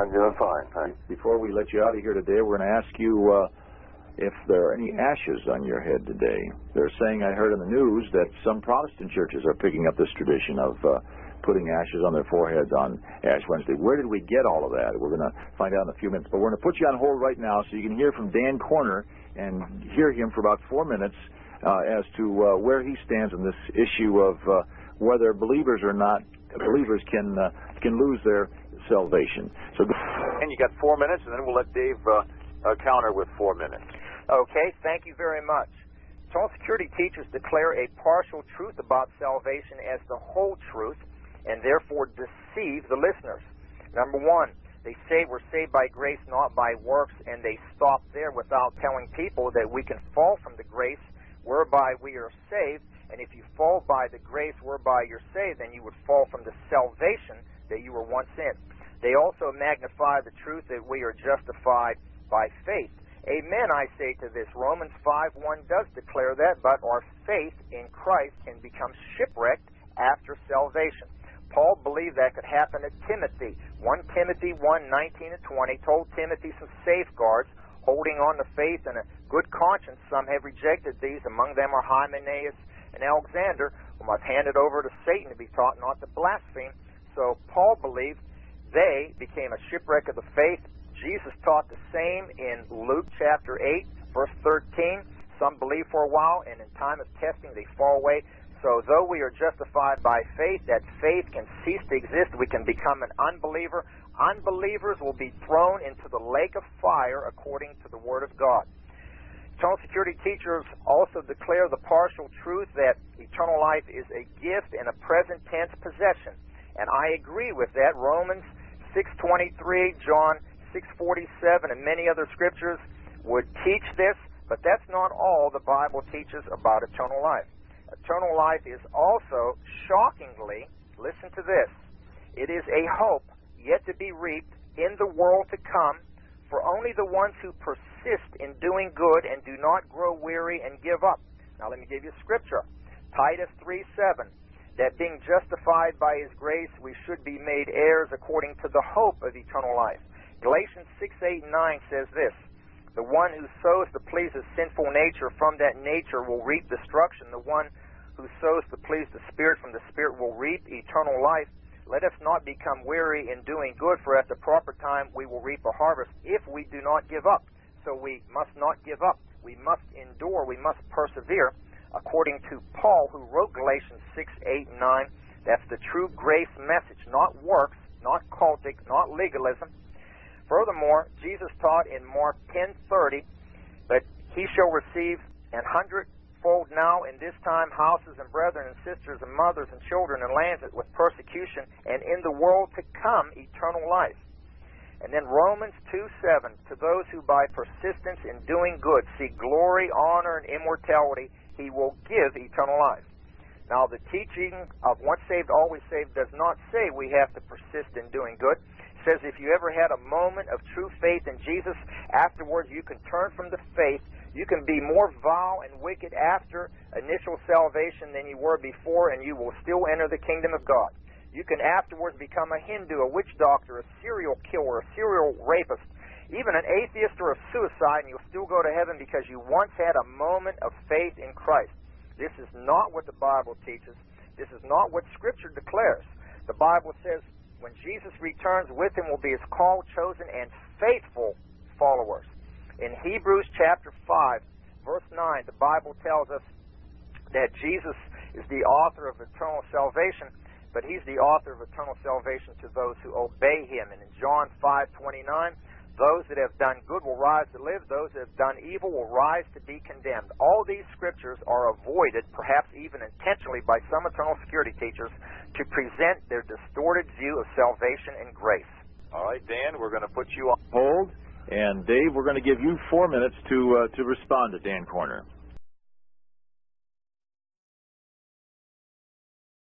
I'm doing fine, thanks. Before we let you out of here today, we're going to ask you if there are any ashes on your head today. They're saying, I heard in the news, that some Protestant churches are picking up this tradition of putting ashes on their foreheads on Ash Wednesday. Where did we get all of that? We're going to find out in a few minutes. But we're going to put you on hold right now so you can hear from Dan Corner and hear him for about 4 minutes as to where he stands on this issue of whether believers or not, believers can lose their salvation. So, and you got 4 minutes, and then we'll let Dave counter with 4 minutes. Okay, thank you very much. Eternal security teachers declare a partial truth about salvation as the whole truth, and therefore deceive the listeners. Number one, they say we're saved by grace, not by works, and they stop there without telling people that we can fall from the grace whereby we are saved, and if you fall by the grace whereby you're saved, then you would fall from the salvation that you were once in. They also magnify the truth that we are justified by faith. Amen, I say to this. Romans 5:1 does declare that, but our faith in Christ can become shipwrecked after salvation. Paul believed that could happen to Timothy. 1 Timothy 1:19 and 20 told Timothy some safeguards, holding on to faith and a good conscience. Some have rejected these. Among them are Hymenaeus and Alexander, whom I've handed over to Satan to be taught not to blaspheme. So Paul believed they became a shipwreck of the faith. Jesus taught the same in Luke chapter 8, verse 13. Some believe for a while, and in time of testing they fall away. So though we are justified by faith, that faith can cease to exist. We can become an unbeliever. Unbelievers will be thrown into the lake of fire according to the Word of God. Eternal security teachers also declare the partial truth that eternal life is a gift and a present tense possession. And I agree with that. Romans 6:23, John 6:47, and many other scriptures would teach this, but that's not all the Bible teaches about eternal life. Eternal life is also, shockingly, listen to this, it is a hope yet to be reaped in the world to come for only the ones who persist in doing good and do not grow weary and give up. Now let me give you scripture. Titus 3:7, that being justified by His grace we should be made heirs according to the hope of eternal life. Galatians 6:8 and 9 says this, the one who sows to please his sinful nature from that nature will reap destruction. The one who sows to please the Spirit from the Spirit will reap eternal life. Let us not become weary in doing good, for at the proper time we will reap a harvest if we do not give up. So we must not give up. We must endure. We must persevere. According to Paul, who wrote Galatians 6:8 and 9, that's the true grace message, not works, not cultic, not legalism. Furthermore, Jesus taught in Mark 10:30 that he shall receive 100-fold now in this time houses and brethren and sisters and mothers and children and lands with persecution, and in the world to come eternal life. And then Romans 2:7, to those who by persistence in doing good seek glory, honor, and immortality, he will give eternal life. Now the teaching of once saved, always saved does not say we have to persist in doing good. Says if you ever had a moment of true faith in Jesus, afterwards you can turn from the faith. You can be more vile and wicked after initial salvation than you were before, and you will still enter the kingdom of God. You can afterwards become a Hindu, a witch doctor, a serial killer, a serial rapist, even an atheist or a suicide, and you'll still go to heaven because you once had a moment of faith in Christ. This is not what the Bible teaches. This is not what Scripture declares. The Bible says when Jesus returns, with him will be his called, chosen, and faithful followers. In Hebrews chapter 5, verse 9, the Bible tells us that Jesus is the author of eternal salvation, but he's the author of eternal salvation to those who obey him. And in John 5:29, those that have done good will rise to live, those that have done evil will rise to be condemned. All these scriptures are avoided, perhaps even intentionally, by some eternal security teachers to present their distorted view of salvation and grace. All right, Dan, we're going to put you on hold. And Dave, we're going to give you 4 minutes to respond to Dan Corner.